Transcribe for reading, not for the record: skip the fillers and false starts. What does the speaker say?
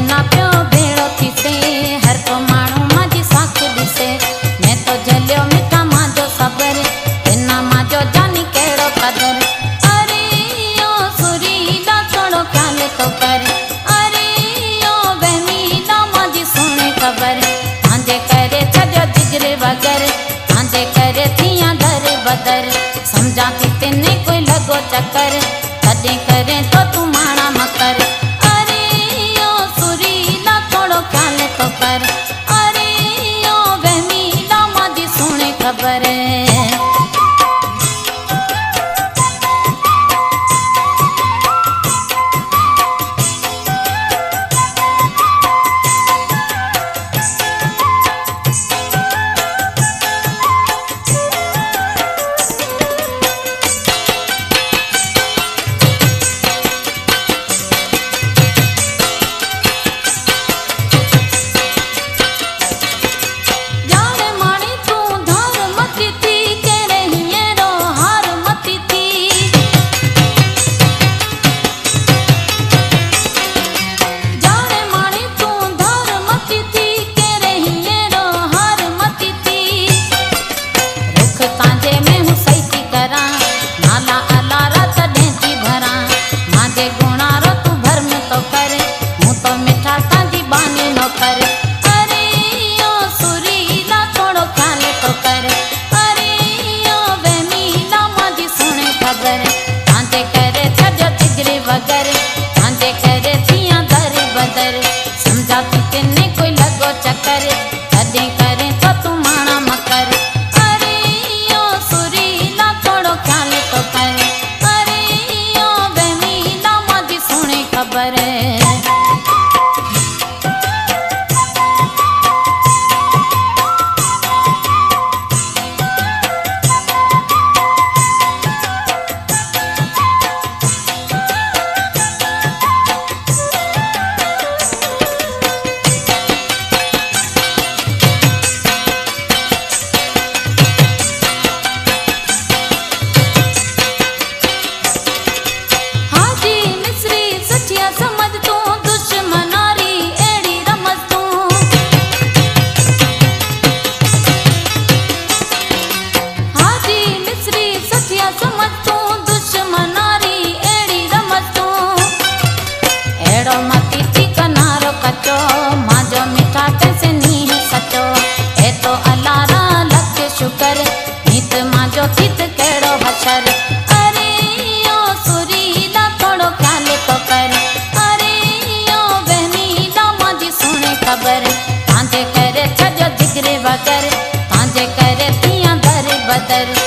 ना पियो भेड़ो थीसे हर को माण्हू मांजी साख ॾिसे मैं तो जलियो मिठा मांजो सबर बिना मांजो जानी कहिड़ो कदर अरे ओ सुरीला थोड़ो ख्याल तो कर अरे ओ बहमीला मांजी सुणे खबर तव्हांजे करे छॾियो जिगरे बगर तव्हांजे करे थियां दर बदर समझा थी तिने कोई लॻो चक्कर तॾहिं करे तो तूं माणा मकर अरे ओ सुरीला थोड़ो ख्याल तो कर अरे ओ बहमीला मांजी सुणे खबर बदर